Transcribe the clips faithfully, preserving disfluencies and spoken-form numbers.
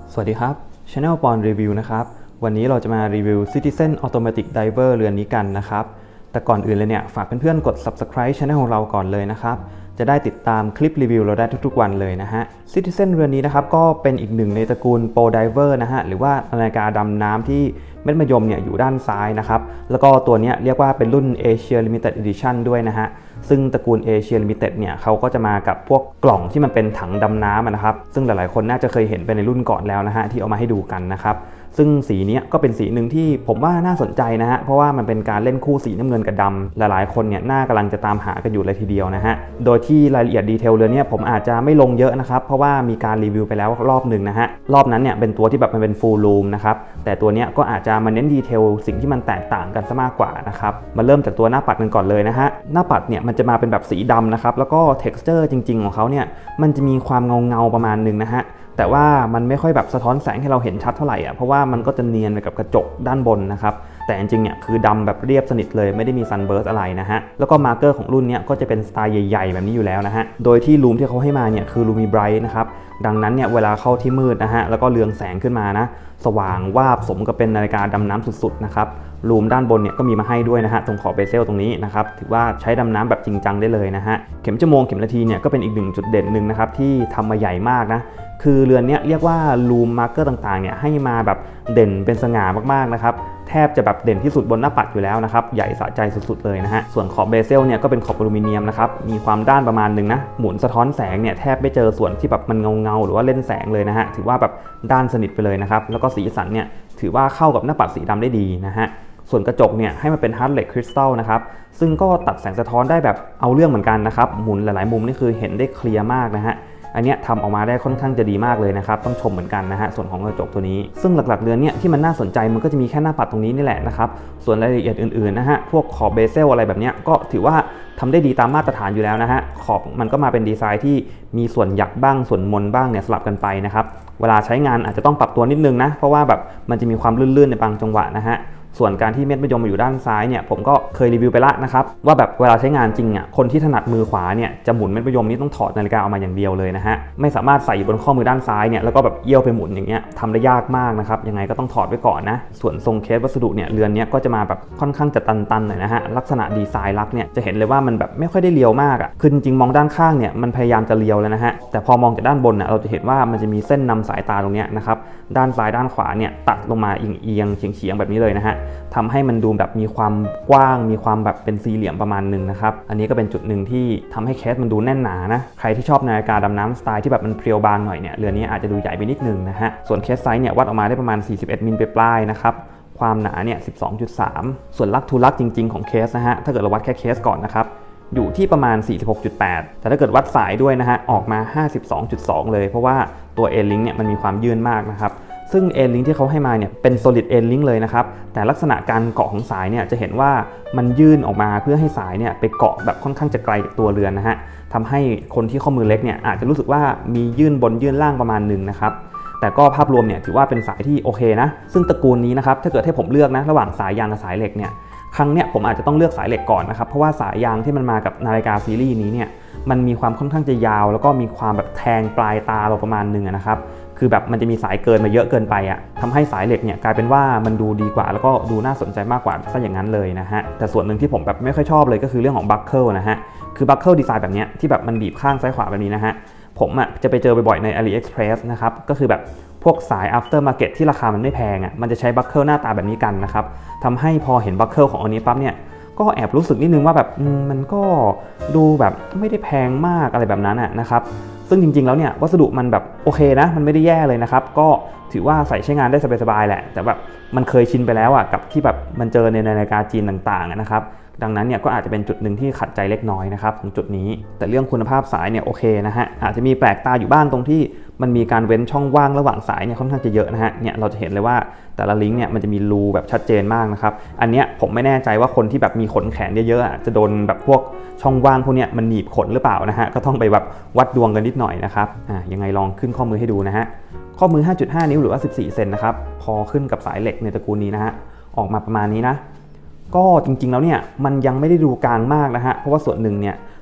สวัสดีครับ Channel ปอนรีวิวนะครับวันนี้เราจะมารีวิว Citizen Automatic Diver เรือนนี้กันนะครับแต่ก่อนอื่นเลยเนี่ยฝากเพื่อนๆกด Subscribe Channel ของเราก่อนเลยนะครับจะได้ติดตามคลิปรีวิวเราได้ทุกๆวันเลยนะฮะ Citizen เรือนนี้นะครับก็เป็นอีกหนึ่งในตระกูล Pro Diver นะฮะหรือว่านาฬิกาดำน้ำที่เม็ดมะยมเนี่ยอยู่ด้านซ้ายนะครับแล้วก็ตัวนี้เรียกว่าเป็นรุ่น Asia Limited Edition ด้วยนะฮะซึ่งตระกูล Asia Limited เนี่ยเขาก็จะมากับพวกกล่องที่มันเป็นถังดำน้ำนะครับซึ่งหลายๆคนน่าจะเคยเห็นไปในรุ่นก่อนแล้วนะฮะที่เอามาให้ดูกันนะครับซึ่งสีนี้ก็เป็นสีหนึ่งที่ผมว่าน่าสนใจนะฮะเพราะว่ามันเป็นการเล่นคู่สีน้ำเงินกับดำหลายๆคนเนี่ยน่ากำลังจะตามหากันอยู่เลยทีเดียวนะฮะโดยที่รายละเอียดดีเทลเรือนนี้ผมอาจจะไม่ลงเยอะนะครับเพราะว่ามีการรีวิวไปแล้วรอบหนึ่งนะฮะรอบนั้นเนี่ยเป็นตัวที่แบบมันเป็น full room นะครับแต่ตัวนี้ก็อาจจะมาเน้นดีเทลสิ่งที่มันแตกต่างกันซะมากกว่านะครับมาเริ่มจากตัวหน้าปัดกันก่อนเลยนะฮะหน้าปัดเนี่ยมันจะมาเป็นแบบสีดำนะครับแล้วก็ texture จริงๆของเขาเนี่ยมันจะมีความเงาๆประมาณนึงนะฮะแต่ว่ามันไม่ค่อยแบบสะท้อนแสงให้เราเห็นชัดเท่าไหร่อ่ะเพราะว่ามันก็จะเนียนไปกับกระจกด้านบนนะครับแต่จริงๆเนี่ยคือดำแบบเรียบสนิทเลยไม่ได้มีซันเบิร์สอะไรนะฮะแล้วก็มาร์กเกอร์ของรุ่นนี้ก็จะเป็นสไตล์ใหญ่ๆแบบนี้อยู่แล้วนะฮะโดยที่ลูมที่เขาให้มาเนี่ยคือลูมีไบรท์นะครับดังนั้นเนี่ยเวลาเข้าที่มืดนะฮะแล้วก็เรืองแสงขึ้นมานะสว่างวาบสมกับเป็นนาฬิกาดำน้ำสุดๆนะครับลูมด้านบนเนี่ยก็มีมาให้ด้วยนะฮะตรงขอบเบเซลตรงนี้นะครับถือว่าใช้ดำน้ำแบบจริงจังได้เลยนะฮะเข็มชั่วโมงเข็มนาทีเนี่ยก็เป็นอีกหนึ่งจุดเด่นหนึ่งนะครับที่ทำมาใหญ่มากนะคือเรือนนี้เรียกว่าลูมมาร์กเกอร์ต่างๆเนี่ยให้มาแบบเด่นเป็นสง่ามากๆนะครับแทบจะแบบเด่นที่สุดบนหน้าปัดอยู่แล้วนะครับใหญ่สะใจสุดๆเลยนะฮะส่วนขอบเบเซลเนี่ยก็เป็นขอบอลูมิเนียมนะครับมีความด้านประมาณนึงนะหมุนสะท้อนแสงเนี่ยแทบไม่เจอส่วนที่แบบมันเงาๆหรือว่าเล่นแสงเลยนะฮะถือว่าแบบด้านสนิทไปเลยนะครับแล้วก็สีสันเนี่ยถือว่าเข้ากับหน้าปัดสีดำได้ดีนะฮะส่วนกระจกเนี่ยให้มันเป็นฮาร์ดเหล็กคริสตัลนะครับซึ่งก็ตัดแสงสะท้อนได้แบบเอาเรื่องเหมือนกันนะครับหมุนหลายๆมุมนี่คือเห็นได้เคลียร์มากนะฮะอันนี้ทำออกมาได้ค่อนข้างจะดีมากเลยนะครับต้องชมเหมือนกันนะฮะส่วนของกระจกตัวนี้ซึ่งหลักๆเรือนเนี่ยที่มันน่าสนใจมันก็จะมีแค่หน้าปัดตรงนี้นี่แหละนะครับส่วนรายละเอียดอื่นๆนะฮะพวกขอบเบเซลอะไรแบบนี้ก็ถือว่าทำได้ดีตามมาตรฐานอยู่แล้วนะฮะขอบมันก็มาเป็นดีไซน์ที่มีส่วนหยักบ้างส่วนมนบ้างเนี่ยสลับกันไปนะครับเวลาใช้งานอาจจะต้องปรับตัวนิดนึงนะเพราะว่าแบบมันจะมีความลื่นๆในบางจังหวะนะฮะส่วนการที่เม็ดมะยมมาอยู่ด้านซ้ายเนี่ยผมก็เคยรีวิวไปละนะครับว่าแบบเวลาใช้งานจริงอ่ะคนที่ถนัดมือขวาเนี่ยจะหมุนเม็ดมะยมนี้ต้องถอดนาฬิกาออกมาอย่างเดียวเลยนะฮะไม่สามารถใส่บนข้อมือด้านซ้ายเนี่ยแล้วก็แบบเอี้ยวไปหมุนอย่างเงี้ยทำได้ยากมากนะครับยังไงก็ต้องถอดไว้ก่อนนะส่วนทรงเคสวัสดุเนี่ยเรือนนี้ก็จะมาแบบค่อนข้างจะตันๆหน่อยนะฮะลักษณะดีไซน์ลักเนี่ยจะเห็นเลยว่ามันแบบไม่ค่อยได้เรียวมากอ่ะคือจริงๆมองด้านข้างเนี่ยมันพยายามจะเรียวแล้วนะฮะแต่พอมองจากด้านบนน่ะเราจะเห็นว่ามันจะมีเส้นนำสายตาตรงเนี้ยนะครับด้านซ้ายด้านขวาเนี่ยตัดลงมาเอียงๆเฉียงๆแบบนี้เลยนะฮะทำให้มันดูแบบมีความกว้างมีความแบบเป็นสี่เหลี่ยมประมาณหนึ่งนะครับอันนี้ก็เป็นจุดหนึ่งที่ทำให้เคสมันดูแน่นหนานะใครที่ชอบนาฬิกาดำน้ำสไตล์ที่แบบมันเพรียวบางหน่อยเนี่ยเรือนนี้อาจจะดูใหญ่ไปนิดนึงนะฮะส่วนเคสไซส์เนี่ยวัดออกมาได้ประมาณสี่สิบเอ็ดมิลปลายๆนะครับความหนาเนี่ย สิบสองจุดสาม ส่วนลักทูลักจริงๆของเคสนะฮะถ้าเกิดเราวัดแค่เคสก่อนนะครับอยู่ที่ประมาณ สี่สิบหกจุดแปด แต่ถ้าเกิดวัดสายด้วยนะฮะออกมา ห้าสิบสองจุดสอง เลยเพราะว่าตัว A-Link เนี่ยมันมีความยื่นมากนะครับซึ่ง A-Link ที่เขาให้มาเนี่ยเป็น solid A-Link เลยนะครับแต่ลักษณะการเกาะของสายเนี่ยจะเห็นว่ามันยื่นออกมาเพื่อให้สายเนี่ยไปเกาะแบบค่อนข้างจะไกลจากตัวเรือนนะฮะทำให้คนที่ข้อมือเล็กเนี่ยอาจจะรู้สึกว่ามียื่นบนยื่นล่างประมาณหนึ่งนะครับแต่ก็ภาพรวมเนี่ยถือว่าเป็นสายที่โอเคนะซึ่งตระกูลนี้นะครับถ้าเกิดให้ผมเลือกนะระหว่างสายยางกับสายเหล็กเนี่ยครั้งเนี้ยผมอาจจะต้องเลือกสายเหล็กก่อนนะครับเพราะว่าสายยางที่มันมากับนาฬิกาซีรีส์นี้เนี่ยมันมีความค่อนข้างจะยาวแล้วก็มีความแบบแทงปลายตาเราประมาณหนึ่งนะครับคือแบบมันจะมีสายเกินมาเยอะเกินไปอ่ะทำให้สายเหล็กเนี่ยกลายเป็นว่ามันดูดีกว่าแล้วก็ดูน่าสนใจมากกว่าซะอย่างนั้นเลยนะฮะแต่ส่วนหนึ่งที่ผมแบบไม่ค่อยชอบเลยก็คือเรื่องของบัคเกิลนะฮะคือบัคเกิลดีไซน์แบบนี้ที่แบบมันบีบข้างซ้ายขวาแบบนี้นะฮะผมอ่ะจะไปเจอบ่อยๆใน AliExpress นะครับก็คือแบบพวกสาย after market ที่ราคามันไม่แพงอ่ะมันจะใช้บัคเกิลหน้าตาแบบนี้กันนะครับทำให้พอเห็นบัคเกิลของอันนี้ปั๊บเนี่ยก็แอบรู้สึกนิดนึงว่าแบบมันก็ดูแบบไม่ได้แพงมากอะไรแบบนั้นนะครับซึ่งจริงๆแล้วเนี่ยวัสดุมันแบบโอเคนะมันไม่ได้แย่เลยนะครับก็ถือว่าใส่ใช้งานได้สบายๆแหละแต่แบบมันเคยชินไปแล้วอ่ะกับที่แบบมันเจอในนาฬิกาจีนต่างๆนะครับดังนั้นเนี่ยก็อาจจะเป็นจุดหนึ่งที่ขัดใจเล็กน้อยนะครับของจุดนี้แต่เรื่องคุณภาพสายเนี่ยโอเคนะฮะอาจจะมีแปลกตาอยู่บ้างตรงที่มันมีการเว้นช่องว่างระหว่างสายเนี่ยค่อนข้างจะเยอะนะฮะเนี่ยเราจะเห็นเลยว่าแต่ละลิงก์เนี่ยมันจะมีรูแบบชัดเจนมากนะครับอันเนี้ยผมไม่แน่ใจว่าคนที่แบบมีขนแขนเยอะๆจะโดนแบบพวกช่องว่างพวกเนี้ยมันหนีบขนหรือเปล่านะฮะก็ต้องไปแบบวัดดวงกันนิดหน่อยนะครับอ่ายังไงลองขึ้นข้อมือให้ดูนะฮะข้อมือ ห้าจุดห้า นิ้วหรือว่าสิบสี่เซนนะครับพอขึ้นกับสายเหล็กในตระกูลนี้นะฮะออกมาประมาณนี้นะก็จริงๆแล้วเนี่ยมันยังไม่ได้ดูกลางมากนะฮะเพราะว่าส่วนหนึ่งเนี่ย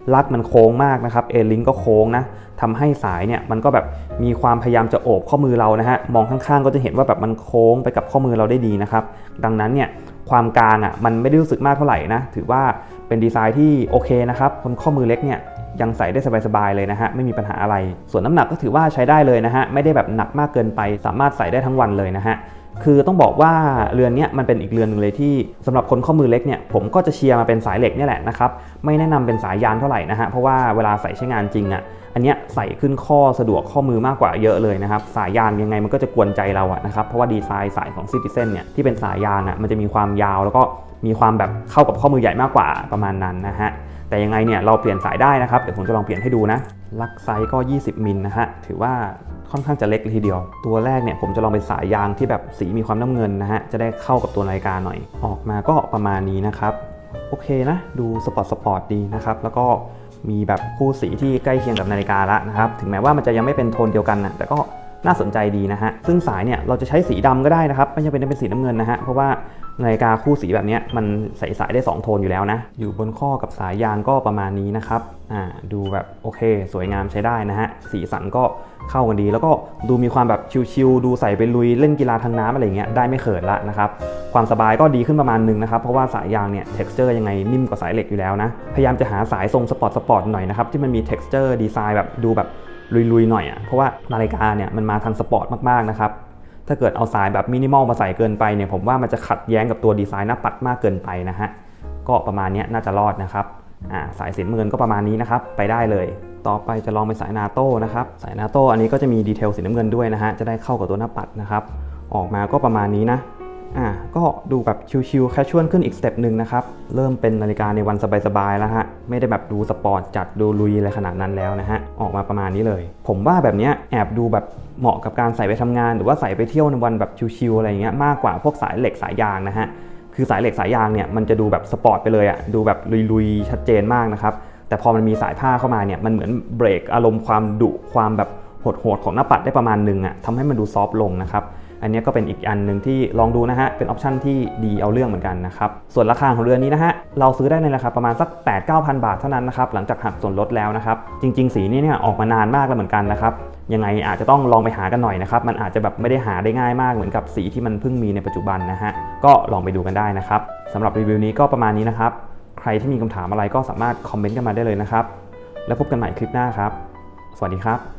ลักมันโค้งมากนะครับเอลิงก็โค้งนะทำให้สายเนี่ยมันก็แบบมีความพยายามจะโอบข้อมือเรานะฮะมองข้างๆก็จะเห็นว่าแบบมันโค้งไปกับข้อมือเราได้ดีนะครับดังนั้นเนี่ยความกลางอ่ะมันไม่ได้รู้สึกมากเท่าไหร่นะถือว่าเป็นดีไซน์ที่โอเคนะครับคนข้อมือเล็กเนี่ยยังใส่ได้สบายๆเลยนะฮะไม่มีปัญหาอะไรส่วนน้ำหนักก็ถือว่าใช้ได้เลยนะฮะไม่ได้แบบหนักมากเกินไปสามารถใส่ได้ทั้งวันเลยนะฮะคือต้องบอกว่าเรือนนี้มันเป็นอีกเรือนนึงเลยที่สำหรับคนข้อมือเล็กเนี่ยผมก็จะเชียร์มาเป็นสายเหล็กนี่แหละนะครับไม่แนะนำเป็นสายยางเท่าไหร่นะฮะเพราะว่าเวลาใส่ใช้งานจริงอ่ะอันนี้ใส่ขึ้นข้อสะดวกข้อมือมากกว่าเยอะเลยนะครับสายยางยังไงมันก็จะกวนใจเราอะนะครับเพราะว่าดีไซน์สายของ Citizen เนี่ยที่เป็นสายยางอ่ะมันจะมีความยาวแล้วก็มีความแบบเข้ากับข้อมือใหญ่มากกว่าประมาณนั้นนะฮะแต่ยังไงเนี่ยเราเปลี่ยนสายได้นะครับเดี๋ยวผมจะลองเปลี่ยนให้ดูนะลักไซส์ก็ยี่สิบมิลนะฮะถือว่าค่อนข้างจะเล็กเลยทีเดียวตัวแรกเนี่ยผมจะลองเป็นสายยางที่แบบสีมีความน้ำเงินนะฮะจะได้เข้ากับตัวนาฬิกาหน่อยออกมาก็ประมาณนี้นะครับโอเคนะดูสปอร์ตสปอร์ตดีนะครับแล้วก็มีแบบคู่สีที่ใกล้เคียงกับนาฬิกาละนะครับถึงแม้ว่ามันจะยังไม่เป็นโทนเดียวกันนะแต่ก็น่าสนใจดีนะฮะซึ่งสายเนี่ยเราจะใช้สีดำก็ได้นะครับไม่จำเป็นต้องเป็นสีน้ำเงินนะฮะเพราะว่านาฬิกาคู่สีแบบนี้มันใส่สายได้สองโทนอยู่แล้วนะอยู่บนข้อกับสายยางก็ประมาณนี้นะครับอ่าดูแบบโอเคสวยงามใช้ได้นะฮะสีสันก็เข้ากันดีแล้วก็ดูมีความแบบชิลๆดูใส่ไปลุยเล่นกีฬาทางน้ำอะไรเงี้ยได้ไม่เขินละนะครับความสบายก็ดีขึ้นประมาณนึงนะครับเพราะว่าสายยางเนี่ย texture ยังไงนิ่มกว่าสายเหล็กอยู่แล้วนะพยายามจะหาสายทรงสปอร์ตสปอร์ตหน่อยนะครับที่มันมี texture ดีไซน์แบบดูแบบลุยๆหน่อยอ่ะเพราะว่านาฬิกาเนี่ยมันมาทางสปอร์ตมากๆนะครับถ้าเกิดเอาสายแบบมินิมอลมาใส่เกินไปเนี่ยผมว่ามันจะขัดแย้งกับตัวดีไซน์หน้าปัดมากเกินไปนะฮะก็ประมาณนี้น่าจะรอดนะครับอ่าสายสีน้ำเงินก็ประมาณนี้นะครับไปได้เลยต่อไปจะลองเป็นสายนาโต้นะครับสายนาโต้อันนี้ก็จะมีดีเทลสีน้ำเงินด้วยนะฮะจะได้เข้ากับตัวหน้าปัดนะครับออกมาก็ประมาณนี้นะอ่าก็ดูแบบชิลๆแคชชวลขึ้นอีกสเต็ปหนึ่งนะครับเริ่มเป็นนาฬิกาในวันสบายๆแล้วฮะไม่ได้แบบดูสปอร์ตจัดดูลุยอะไรขนาดนั้นแล้วนะฮะออกมาประมาณนี้เลยผมว่าแบบนี้แอบดูแบบเหมาะกับการใส่ไปทำงานหรือว่าใส่ไปเที่ยวในวันแบบชิลๆอะไรเงี้ยมากกว่าพวกสายเหล็กสายยางนะฮะคือสายเหล็กสายยางเนี่ยมันจะดูแบบสปอร์ตไปเลยอะดูแบบลุยๆชัดเจนมากนะครับแต่พอมันมีสายผ้าเข้ามาเนี่ยมันเหมือนเบรกอารมณ์ความดุความแบบโหดๆของหน้าปัดได้ประมาณนึงอะทำให้มันดูซอฟต์ลงนะครับอันนี้ก็เป็นอีกอันหนึ่งที่ลองดูนะฮะเป็นออปชันที่ดีเอาเรื่องเหมือนกันนะครับส่วนราคาของเรือนนี้นะฮะเราซื้อได้ในราคาประมาณสัก แปดถึงเก้าพัน บาทเท่านั้นนะครับหลังจากหักส่วนลดแล้วนะครับจริงๆสีนี้เนี่ยออกมานานมากแล้วเหมือนกันนะครับยังไงอาจจะต้องลองไปหากันหน่อยนะครับมันอาจจะแบบไม่ได้หาได้ง่ายมากเหมือนกับสีที่มันเพิ่งมีในปัจจุบันนะฮะก็ลองไปดูกันได้นะครับสำหรับรีวิวนี้ก็ประมาณนี้นะครับใครที่มีคำถามอะไรก็สามารถคอมเมนต์กันมาได้เลยนะครับแล้วพบกันใหม่คลิปหน้าครับสวัสดีครับ